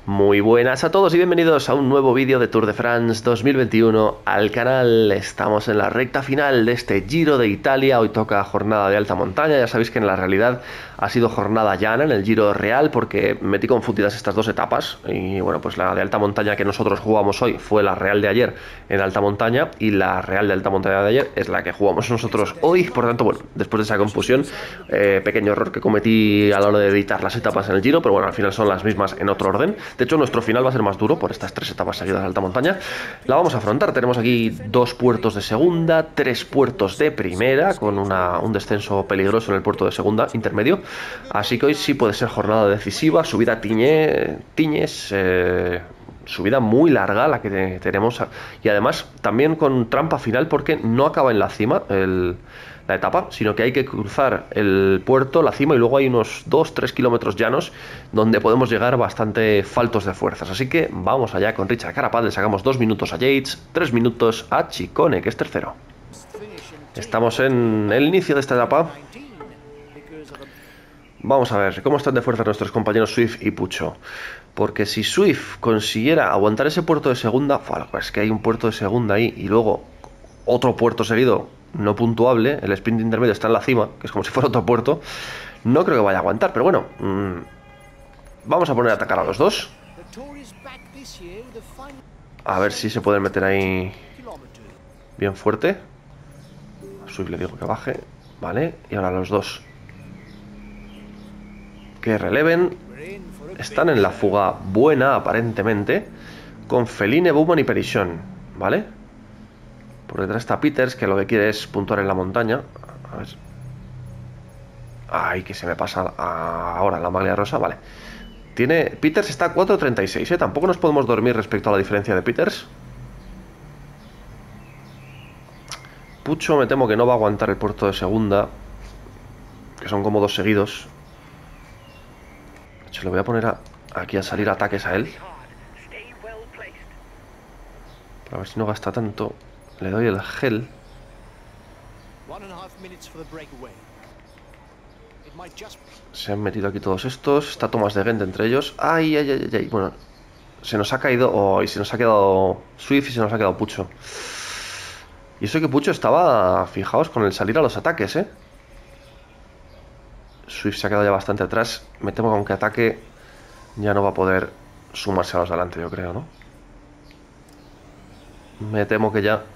Muy buenas a todos y bienvenidos a un nuevo vídeo de Tour de France 2021 al canal. Estamos en la recta final de este Giro de Italia. Hoy toca jornada de alta montaña. Ya sabéis que en la realidad ha sido jornada llana en el Giro real porque metí confundidas estas dos etapas. Y bueno, pues la de alta montaña que nosotros jugamos hoy fue la real de ayer en alta montaña, y la real de alta montaña de ayer es la que jugamos nosotros hoy. Por tanto, bueno, después de esa confusión, pequeño error que cometí a la hora de editar las etapas en el Giro, pero bueno, al final son las mismas en otro orden. De hecho, nuestro final va a ser más duro por estas tres etapas seguidas de alta montaña. La vamos a afrontar. Tenemos aquí 2 puertos de segunda, 3 puertos de primera, con un descenso peligroso en el puerto de segunda, intermedio. Así que hoy sí puede ser jornada decisiva. Subida Tiñes, subida muy larga la que tenemos, y además también con trampa final porque no acaba en la cima la etapa, sino que hay que cruzar el puerto, la cima, y luego hay unos 2-3 kilómetros llanos donde podemos llegar bastante faltos de fuerzas. Así que vamos allá con Richard Carapaz. Le sacamos 2 minutos a Yates, 3 minutos a Ciccone, que es tercero. Estamos en el inicio de esta etapa. Vamos a ver cómo están de fuerza nuestros compañeros Swift y Puccio. Porque si Swift consiguiera aguantar ese puerto de segunda, es que hay un puerto de segunda ahí y luego otro puerto seguido no puntuable, el sprint intermedio está en la cima, que es como si fuera otro puerto, no creo que vaya a aguantar, pero bueno, vamos a poner a atacar a los dos. A ver si se pueden meter ahí bien fuerte. A Swift le digo que baje, vale, y ahora los dos que releven. Están en la fuga buena, aparentemente, con Fellini, Bowman y Perichon, ¿vale? Por detrás está Peters, que lo que quiere es puntuar en la montaña. A ver. Ay, que se me pasa ahora la maglia rosa, vale. Peters está a 4.36, ¿eh? Tampoco nos podemos dormir respecto a la diferencia de Peters. Puccio me temo que no va a aguantar el puerto de segunda, que son como 2 seguidos. Se lo voy a poner aquí a salir ataques a él, a ver si no gasta tanto. Le doy el gel. Se han metido aquí todos estos. Está Thomas de Gent entre ellos. Ay, ay, ay, ay. Bueno, se nos ha caído. Y se nos ha quedado Swift y se nos ha quedado Puccio. Y eso que Puccio estaba, fijaos, con el salir a los ataques, ¿eh? Swift se ha quedado ya bastante atrás. Me temo que aunque ataque ya no va a poder sumarse a los delante, yo creo, ¿no? Me temo que ya...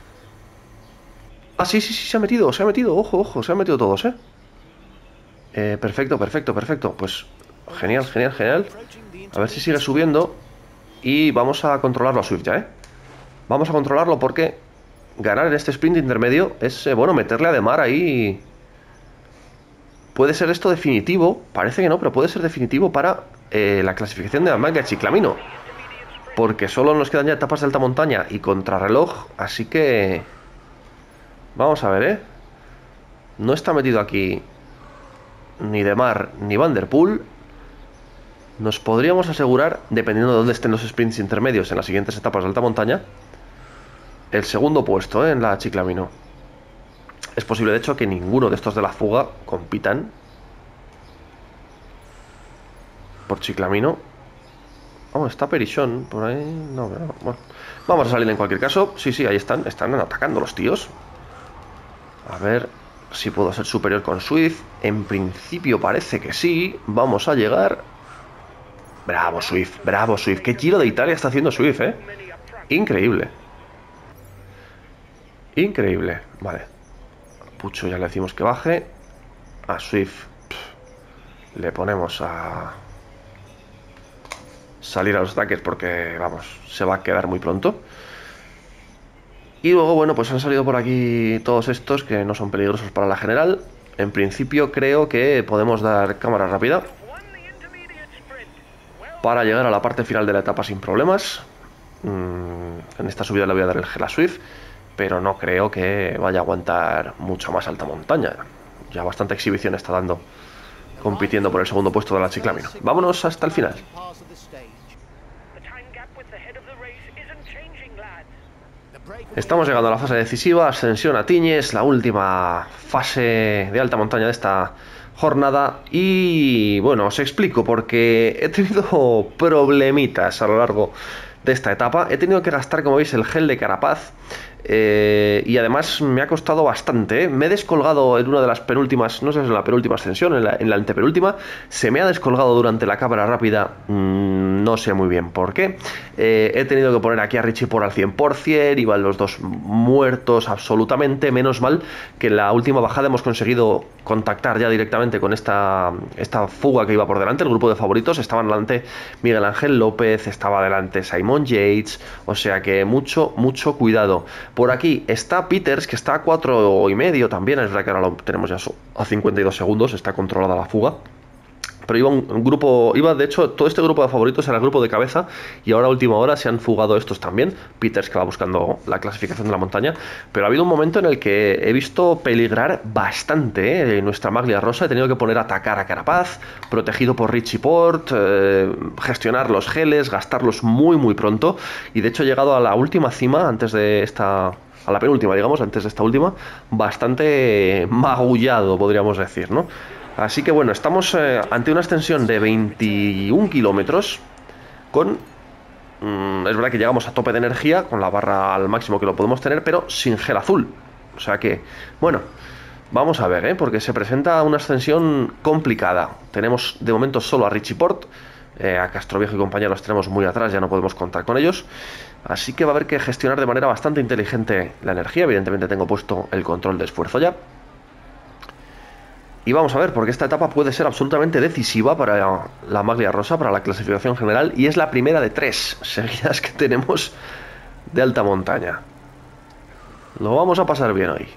Ah, sí, se ha metido, ojo, se han metido todos, perfecto. Pues genial. A ver si sigue subiendo. Y vamos a controlarlo a Swift ya, Vamos a controlarlo porque ganar en este sprint intermedio es, bueno, meterle a Demar ahí. Puede ser esto definitivo, parece que no, pero puede ser definitivo para la clasificación de la Maglia Ciclamino. Porque solo nos quedan ya etapas de alta montaña y contrarreloj, así que... Vamos a ver, No está metido aquí ni Demar ni Van der Poel. Nos podríamos asegurar, dependiendo de dónde estén los sprints intermedios en las siguientes etapas de alta montaña, el segundo puesto, en la Ciclamino. Es posible, de hecho, que ninguno de estos de la fuga compitan por Ciclamino. Vamos, está Perichon por ahí. No, bueno. Vamos a salir en cualquier caso. Sí, ahí están atacando los tíos. A ver si puedo ser superior con Swift. En principio parece que sí. Vamos a llegar. Bravo Swift. Qué Giro de Italia está haciendo Swift, Increíble. Vale. Puccio ya le decimos que baje. A Swift le ponemos a salir a los ataques porque, vamos, se va a quedar muy pronto. Y luego, bueno, pues han salido por aquí todos estos que no son peligrosos para la general. En principio creo que podemos dar cámara rápida para llegar a la parte final de la etapa sin problemas. En esta subida le voy a dar el gel a Swift, pero no creo que vaya a aguantar mucho más alta montaña. Ya bastante exhibición está dando compitiendo por el segundo puesto de la Ciclamino. Vámonos hasta el final. Estamos llegando a la fase decisiva, ascensión a Tiñes, la última fase de alta montaña de esta jornada. Y bueno, os explico, porque he tenido problemitas a lo largo de esta etapa. He tenido que gastar, como veis, el gel de Carapaz. Y además me ha costado bastante, ¿eh? Me he descolgado en una de las penúltimas, no sé si es la penúltima ascensión, en la antepenúltima. Se me ha descolgado durante la cámara rápida, no sé muy bien por qué. He tenido que poner aquí a Richie por al 100%, iban los dos muertos absolutamente. Menos mal que en la última bajada hemos conseguido contactar ya directamente con esta fuga que iba por delante. El grupo de favoritos estaban delante Miguel Ángel López, estaba delante Simon Yates, o sea que mucho cuidado. Por aquí está Peters, que está a 4,5 también. Es verdad que ahora lo tenemos ya a 52 segundos, está controlada la fuga. Pero iba un grupo, de hecho, todo este grupo de favoritos era el grupo de cabeza, y ahora a última hora se han fugado estos también. Peters, que va buscando la clasificación de la montaña. Pero ha habido un momento en el que he visto peligrar bastante, ¿eh? Nuestra maglia rosa. He tenido que poner a atacar a Carapaz, protegido por Richie Port, gestionar los geles, gastarlos muy pronto. Y de hecho he llegado a la última cima, antes de esta... a la penúltima, digamos, antes de esta última, bastante magullado, podríamos decir, ¿no? Así que bueno, estamos ante una extensión de 21 kilómetros con... es verdad que llegamos a tope de energía, con la barra al máximo que lo podemos tener, pero sin gel azul. O sea que, bueno, vamos a ver, ¿eh? Porque se presenta una extensión complicada. Tenemos de momento solo a Richie Port, a Castroviejo y compañía los tenemos muy atrás, ya no podemos contar con ellos. Así que va a haber que gestionar de manera bastante inteligente la energía. Evidentemente tengo puesto el control de esfuerzo ya. Y vamos a ver, porque esta etapa puede ser absolutamente decisiva para la maglia rosa, para la clasificación general, y es la primera de 3 seguidas que tenemos de alta montaña. Lo vamos a pasar bien hoy.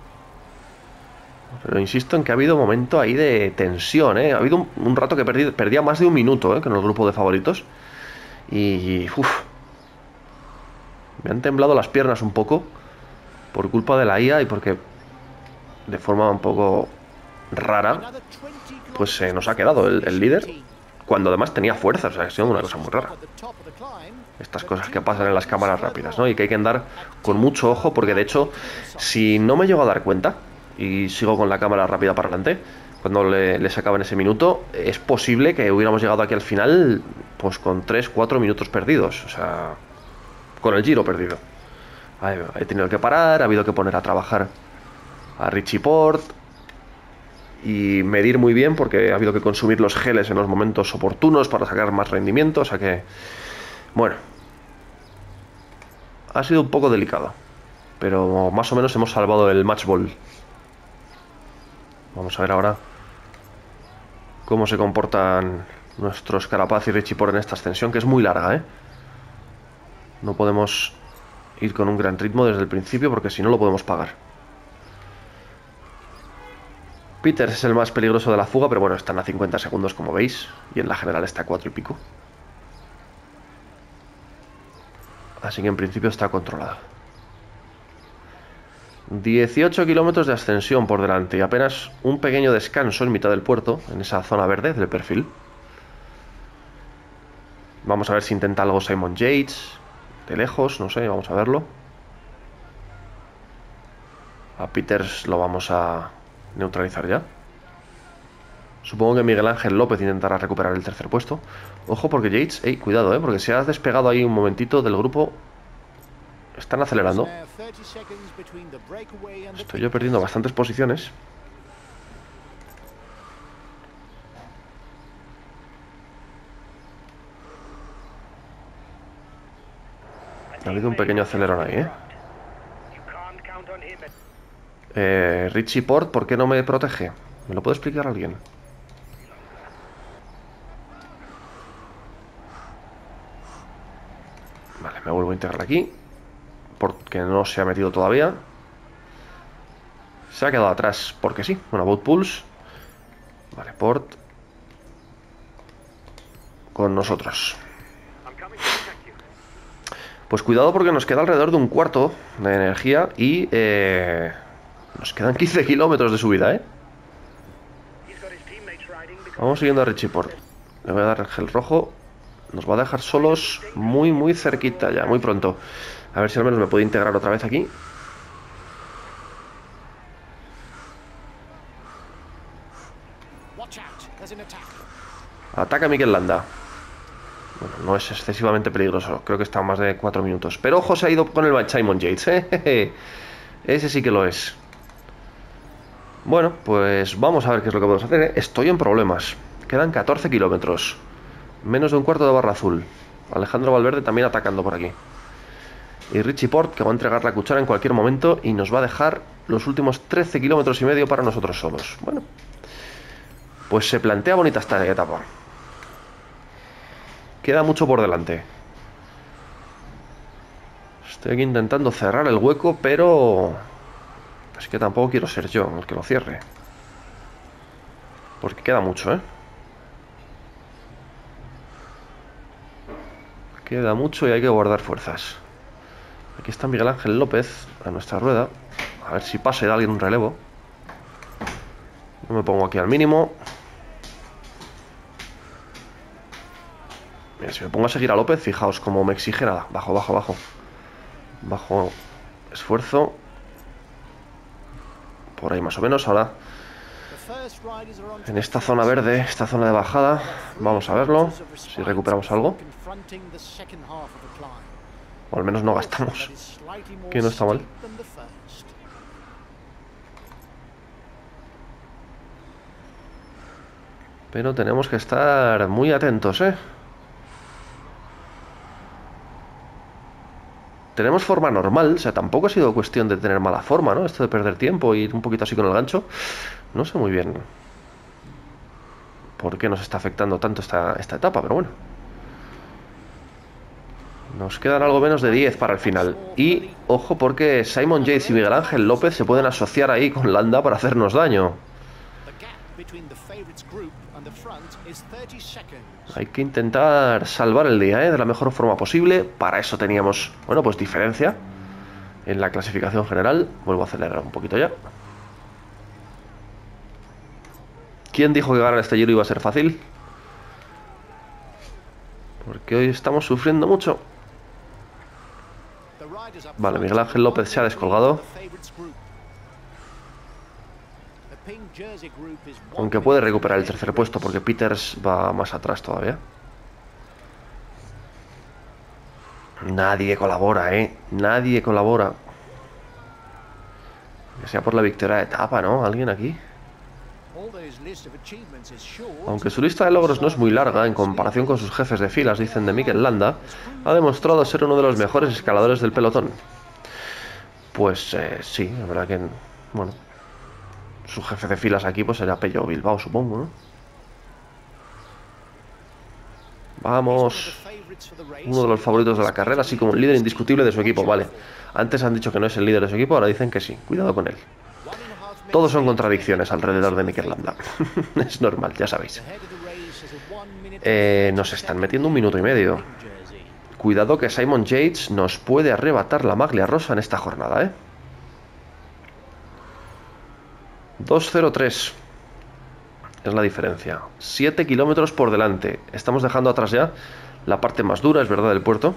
Pero insisto en que ha habido un momento ahí de tensión, ¿eh? Ha habido un rato que perdía más de un minuto, ¿eh? Con el grupo de favoritos. Y... uf, me han temblado las piernas un poco por culpa de la IA y porque de forma un poco rara pues se nos ha quedado el líder, cuando además tenía fuerza. O sea, ha sido una cosa muy rara. Estas cosas que pasan en las cámaras rápidas, ¿no? Y que hay que andar con mucho ojo, porque de hecho, si no me llego a dar cuenta y sigo con la cámara rápida para adelante, cuando le sacaba en ese minuto, es posible que hubiéramos llegado aquí al final pues con 3-4 minutos perdidos. O sea, con el giro perdido. He tenido que parar, ha habido que poner a trabajar a Richie Port y medir muy bien, porque ha habido que consumir los geles en los momentos oportunos para sacar más rendimiento. O sea que, bueno, ha sido un poco delicado, pero más o menos hemos salvado el match ball. Vamos a ver ahora cómo se comportan nuestros Carapaz y Richie Port en esta ascensión, que es muy larga, ¿eh? No podemos ir con un gran ritmo desde el principio, porque si no lo podemos pagar. Peters es el más peligroso de la fuga, pero bueno, están a 50 segundos como veis, y en la general está a 4 y pico. Así que en principio está controlado. 18 kilómetros de ascensión por delante y apenas un pequeño descanso en mitad del puerto, en esa zona verde del perfil. Vamos a ver si intenta algo Simon Yates, de lejos, no sé, vamos a verlo. A Peters lo vamos a neutralizar ya. Supongo que Miguel Ángel López intentará recuperar el tercer puesto. Ojo, porque Yates, cuidado, porque se ha despegado ahí un momentito del grupo. Están acelerando. Estoy yo perdiendo bastantes posiciones. Ha habido un pequeño acelerón ahí, Richie Port, ¿por qué no me protege? ¿Me lo puede explicar alguien? Vale, me vuelvo a integrar aquí, porque no se ha metido todavía. Se ha quedado atrás porque sí. Bueno, Boat Pulse. Vale, Port con nosotros. Pues cuidado, porque nos queda alrededor de un cuarto de energía y nos quedan 15 kilómetros de subida, Vamos siguiendo a Richie Port. Le voy a dar el gel rojo. Nos va a dejar solos muy cerquita ya, muy pronto. A ver si al menos me puedo integrar otra vez aquí. Ataca Mikel Landa. Bueno, no es excesivamente peligroso. Creo que está a más de 4 minutos. Pero ojo, se ha ido con el Simon Yates, ¿eh? Ese sí que lo es. Bueno, pues vamos a ver qué es lo que podemos hacer, ¿eh? Estoy en problemas. Quedan 14 kilómetros. Menos de un cuarto de barra azul. Alejandro Valverde también atacando por aquí. Y Richie Porte, que va a entregar la cuchara en cualquier momento y nos va a dejar los últimos 13 kilómetros y medio para nosotros solos. Bueno, pues se plantea bonita esta etapa. Queda mucho por delante. Estoy aquí intentando cerrar el hueco, pero es que tampoco quiero ser yo el que lo cierre. Porque queda mucho, ¿eh? Queda mucho y hay que guardar fuerzas. Aquí está Miguel Ángel López a nuestra rueda. A ver si pasa y da alguien un relevo. Yo me pongo aquí al mínimo. Mira, si me pongo a seguir a López, fijaos cómo me exige nada. Bajo, bajo, bajo. Bajo esfuerzo. Por ahí más o menos. Ahora, en esta zona verde, esta zona de bajada, vamos a verlo. Si recuperamos algo. O al menos no gastamos. Que no está mal. Pero tenemos que estar muy atentos, ¿eh? Tenemos forma normal, o sea, tampoco ha sido cuestión de tener mala forma, ¿no? Esto de perder tiempo y ir un poquito así con el gancho. No sé muy bien por qué nos está afectando tanto esta etapa, pero bueno. Nos quedan algo menos de 10 para el final. Y, ojo, porque Simon Yates y Miguel Ángel López se pueden asociar ahí con Landa para hacernos daño. Hay que intentar salvar el día, ¿eh? De la mejor forma posible. Para eso teníamos, bueno, pues diferencia en la clasificación general. Vuelvo a acelerar un poquito ya. ¿Quién dijo que ganar este Giro iba a ser fácil? Porque hoy estamos sufriendo mucho. Vale, Miguel Ángel López se ha descolgado. Aunque puede recuperar el tercer puesto porque Peters va más atrás todavía. Nadie colabora, ¿eh? Nadie colabora. Que sea por la victoria de etapa, ¿no? ¿Alguien aquí? Aunque su lista de logros no es muy larga en comparación con sus jefes de filas, dicen de Mikel Landa, ha demostrado ser uno de los mejores escaladores del pelotón. Pues sí, la verdad que, bueno, su jefe de filas aquí pues será Pello Bilbao, supongo, ¿no? Vamos. Uno de los favoritos de la carrera, así como un líder indiscutible de su equipo, vale. Antes han dicho que no es el líder de su equipo, ahora dicen que sí. Cuidado con él. Todos son contradicciones alrededor de Mikel Landa. Es normal, ya sabéis. Nos están metiendo 1 minuto y medio. Cuidado que Simon Yates nos puede arrebatar la maglia rosa en esta jornada, ¿eh? 2:03 es la diferencia. 7 kilómetros por delante. Estamos dejando atrás ya la parte más dura, es verdad, del puerto.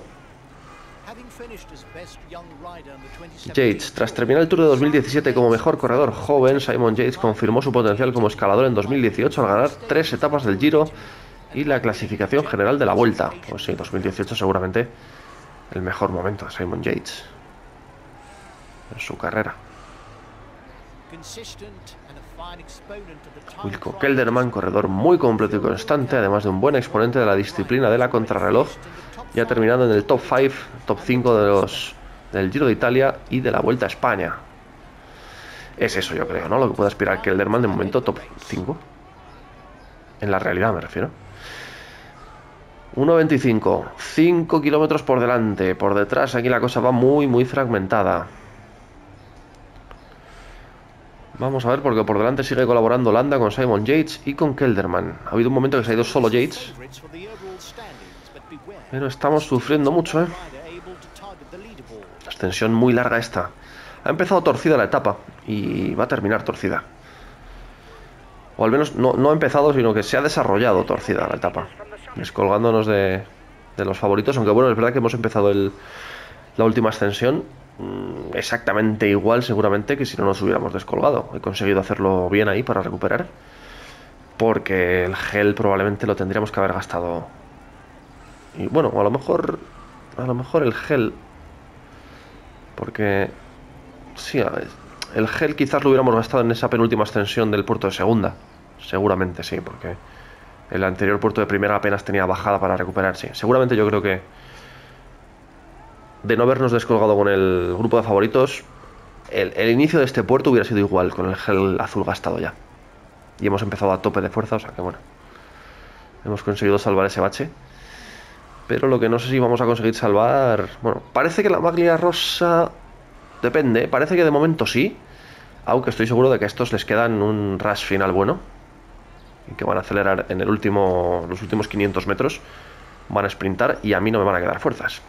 Yates, tras terminar el Tour de 2017 como mejor corredor joven, Simon Yates confirmó su potencial como escalador en 2018 al ganar 3 etapas del Giro y la clasificación general de la Vuelta. Pues sí, 2018 seguramente el mejor momento de Simon Yates en su carrera. Wilco Kelderman, corredor muy completo y constante, además de un buen exponente de la disciplina de la contrarreloj, ya terminando en el top 5, top 5 del Giro de Italia y de la Vuelta a España. Es eso, yo creo, ¿no? Lo que puede aspirar Kelderman de momento, top 5. En la realidad me refiero. 1:25, 5 kilómetros por delante. Por detrás aquí la cosa va muy, muy fragmentada. Vamos a ver, porque por delante sigue colaborando Landa con Simon Yates y con Kelderman. Ha habido un momento que se ha ido solo Yates, pero estamos sufriendo mucho, ¿eh? Extensión muy larga esta. Ha empezado torcida la etapa y va a terminar torcida. O al menos no ha empezado, sino que se ha desarrollado torcida la etapa, descolgándonos de los favoritos. Aunque bueno, es verdad que hemos empezado la última extensión exactamente igual seguramente que si no nos hubiéramos descolgado. He conseguido hacerlo bien ahí para recuperar, porque el gel probablemente lo tendríamos que haber gastado. Y bueno, a lo mejor el gel, porque sí, el gel quizás lo hubiéramos gastado en esa penúltima ascensión del puerto de segunda. Seguramente sí, porque el anterior puerto de primera apenas tenía bajada para recuperar. Sí, seguramente yo creo que de no habernos descolgado con el grupo de favoritos, el inicio de este puerto hubiera sido igual, con el gel azul gastado ya. Y hemos empezado a tope de fuerza, o sea que bueno, hemos conseguido salvar ese bache. Pero lo que no sé si vamos a conseguir salvar... Bueno, parece que la maglia rosa... Depende, parece que de momento sí. Aunque estoy seguro de que a estos les quedan un rush final bueno. Y que van a acelerar en los últimos 500 metros. Van a sprintar y a mí no me van a quedar fuerzas.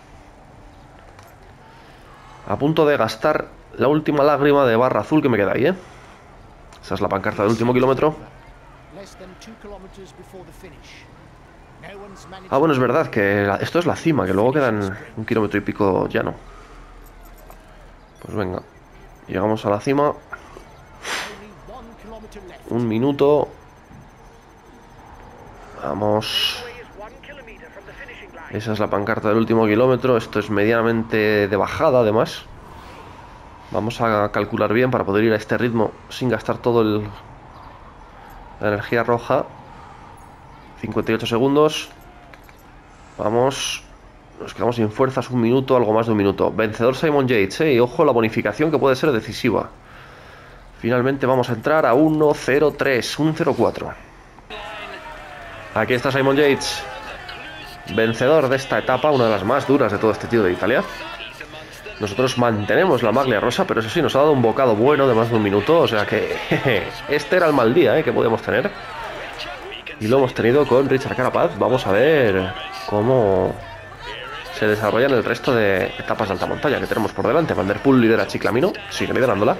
A punto de gastar la última lágrima de barra azul que me queda ahí, ¿eh? Esa es la pancarta del último kilómetro. Ah, bueno, es verdad que esto es la cima, que luego quedan 1 kilómetro y pico llano. Pues venga, llegamos a la cima. 1 minuto. Vamos. Esa es la pancarta del último kilómetro. Esto es medianamente de bajada, además. Vamos a calcular bien para poder ir a este ritmo sin gastar todo la energía roja. 58 segundos. Vamos. Nos quedamos sin fuerzas 1 minuto, algo más de 1 minuto. Vencedor Simon Yates, y ojo la bonificación que puede ser decisiva. Finalmente vamos a entrar a 1.03, 1.04. Aquí está Simon Yates, vencedor de esta etapa, una de las más duras de todo este Giro de Italia. Nosotros mantenemos la maglia rosa, pero eso sí, nos ha dado un bocado bueno de más de 1 minuto. O sea que este era el mal día que podíamos tener. Y lo hemos tenido con Richard Carapaz. Vamos a ver cómo se desarrollan el resto de etapas de alta montaña que tenemos por delante. Van der Poel lidera Chiclamino, sigue liderándola.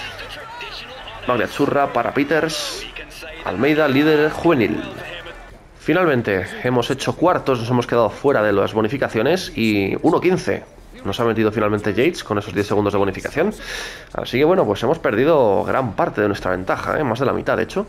Maglia Azzurra para Peters. Almeida, líder juvenil. Finalmente hemos hecho cuartos, nos hemos quedado fuera de las bonificaciones y 1.15 nos ha metido finalmente Yates con esos 10 segundos de bonificación. Así que bueno, pues hemos perdido gran parte de nuestra ventaja, más de la mitad de hecho.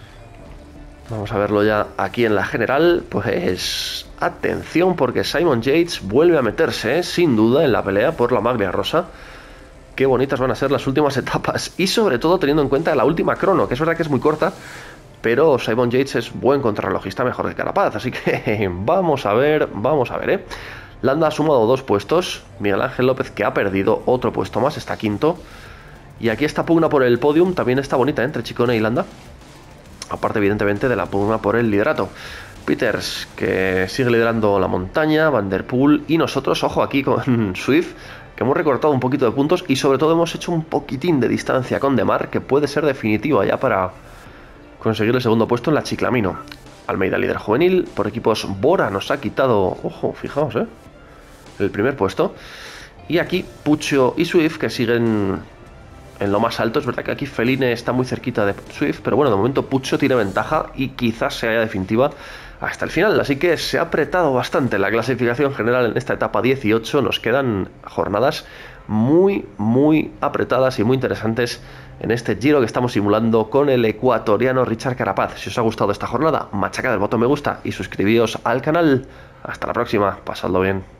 Vamos a verlo ya aquí en la general. Pues atención, porque Simon Yates vuelve a meterse, sin duda, en la pelea por la maglia rosa. Qué bonitas van a ser las últimas etapas. Y sobre todo teniendo en cuenta la última crono, que es verdad que es muy corta, pero Simon Yates es buen contrarrelojista, mejor que Carapaz. Así que vamos a ver, Landa ha sumado 2 puestos. Miguel Ángel López, que ha perdido otro puesto más, está quinto. Y aquí esta pugna por el podium también está bonita, entre Ciccone y Landa. Aparte, evidentemente, de la pugna por el liderato. Peters, que sigue liderando la montaña, Van der Poel y nosotros, ojo aquí con Swift, que hemos recortado un poquito de puntos y sobre todo hemos hecho un poquitín de distancia con Demar, que puede ser definitiva ya para conseguir el segundo puesto en la Chiclamino. Almeida, líder juvenil. Por equipos, Bora nos ha quitado, ojo, fijaos, el primer puesto. Y aquí Puccio y Swift, que siguen en lo más alto. Es verdad que aquí Feline está muy cerquita de Swift, pero bueno, de momento Puccio tiene ventaja y quizás sea definitiva hasta el final. Así que se ha apretado bastante la clasificación general en esta etapa 18. Nos quedan jornadas muy, muy apretadas y muy interesantes en este Giro que estamos simulando con el ecuatoriano Richard Carapaz. Si os ha gustado esta jornada, machacad el botón me gusta y suscribíos al canal. Hasta la próxima, pasadlo bien.